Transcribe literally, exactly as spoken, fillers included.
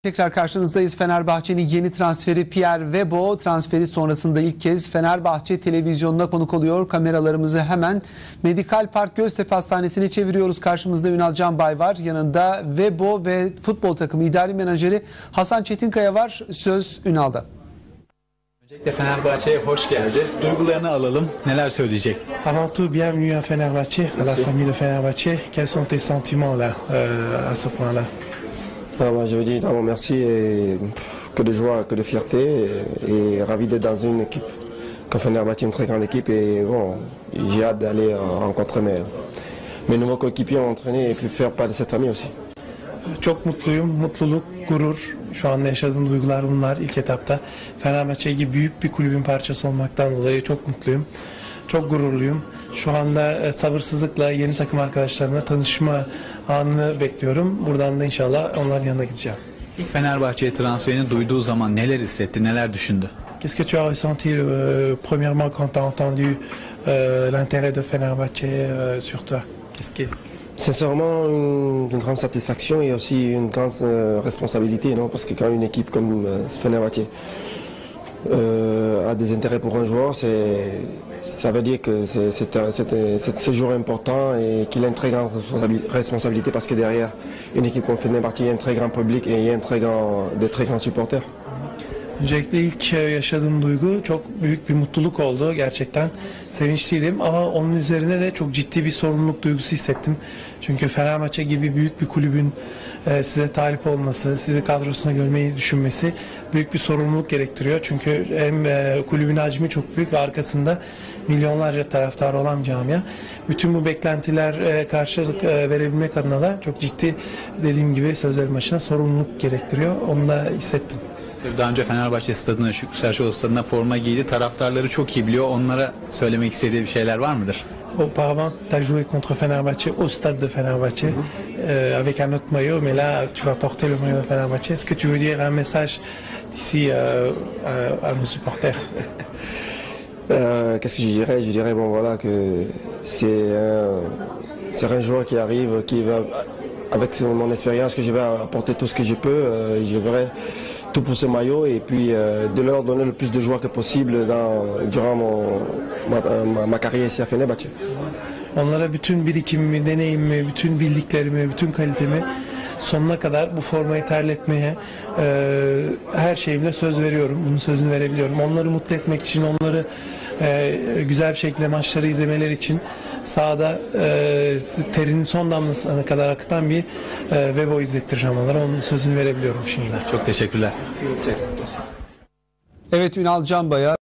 Tekrar karşınızdayız. Fenerbahçe'nin yeni transferi Pierre Webo transferi sonrasında ilk kez Fenerbahçe televizyonuna konuk oluyor. Kameralarımızı hemen Medikal Park Göztepe Hastanesi'ne çeviriyoruz. Karşımızda Ünal Canbay var. Yanında Webo ve futbol takımı idari menajeri Hasan Çetinkaya var. Söz Ünal'da. Öncelikle Fenerbahçe'ye hoş geldi. Duygularını alalım. Neler söyleyecek? Avant tout, bienvenue à Fenerbahçe, à la famille de Fenerbahçe. Quels sont tes sentiments là, euh, à ce point-là? Ah bah, je veux dire évidemment merci et que de joie, que de fierté et, et ravi d'être dans une équipe. Comme Fenerbahçe est une très grande équipe et bon, j'ai hâte d'aller rencontrer mes, mes nouveaux coéquipiers, m'entraîner et puis faire part de cette famille aussi. Çok mutluyum, mutluluk, gurur. Şu anda yaşadığım duygular bunlar ilk etapta. Fenerbahçe gibi büyük bir kulübün parçası olmaktan dolayı çok mutluyum. Çok gururluyum. Şu anda sabırsızlıkla yeni takım arkadaşlarımla tanışma anını bekliyorum. Buradan da inşallah onların yanına gideceğim. İlk Fenerbahçe'ye transferini duyduğu zaman neler hissetti, neler düşündü? Qu'est-ce que tu as ressenti euh, premièrement quand tu as entendu euh, l'intérêt de Fenerbahçe euh, sur toi? Qu'est-ce que Sincèrement, une, une grande satisfaction et aussi une grande euh, responsabilité, non? Parce que quand une équipe comme euh, Fenerbahçe euh, a des intérêts pour un joueur, ça veut dire que c'est un, un joueur important et qu'il a une très grande responsabilité parce que derrière une équipe comme Fenerbahçe, il y a un très grand public et il y a un très grand, de très grands supporters. Öncelikle ilk yaşadığım duygu çok büyük bir mutluluk oldu. Gerçekten sevinçliydim ama onun üzerine de çok ciddi bir sorumluluk duygusu hissettim. Çünkü Fenerbahçe gibi büyük bir kulübün size talip olması, sizi kadrosuna görmeyi düşünmesi büyük bir sorumluluk gerektiriyor. Çünkü hem kulübün hacmi çok büyük ve arkasında milyonlarca taraftarı olan bir camia. Bütün bu beklentiler karşılık verebilmek adına da çok ciddi, dediğim gibi sözlerin başına, sorumluluk gerektiriyor. Onu da hissettim. Daha önce Fenerbahçe stadına, Şükrü Saraçoğlu stadına forma giydi. Taraftarları çok iyi biliyor. Onlara söylemek istediği bir şeyler var mıdır? Auparavant, tu as joué contre Fenerbahçe au stade de Fenerbahçe euh, avec un autre maillot, mais là tu vas porter le maillot de Fenerbahçe. Est-ce que tu veux dire un message d'ici euh, à, à nos supporters? euh, Qu'est-ce que je dirais? Je dirais bon voilà que c'est un, c'est un joueur qui arrive, qui va avec mon expérience que je vais apporter tout ce que je peux. Euh, je vais tout pour ce maillot et puis euh, de leur donner le plus de joie que possible dans, durant mon, ma, ma, ma carrière ici à Fenerbahçe. Onlara bütün birikimimi, deneyimimi, bütün bildiklerimi, bütün kalitemi sonuna kadar bu formayı terletmeye e, her şeyimle söz veriyorum. Bunun sözünü verebiliyorum. Onları mutlu etmek için, onları e, güzel bir şekilde maçları izlemeleri için sahada e, terinin son damlasına kadar akıtan bir e, Webo izlettireceğim onlara. Onun sözünü verebiliyorum şimdi. Çok teşekkürler. Evet, Ünal Canbay'a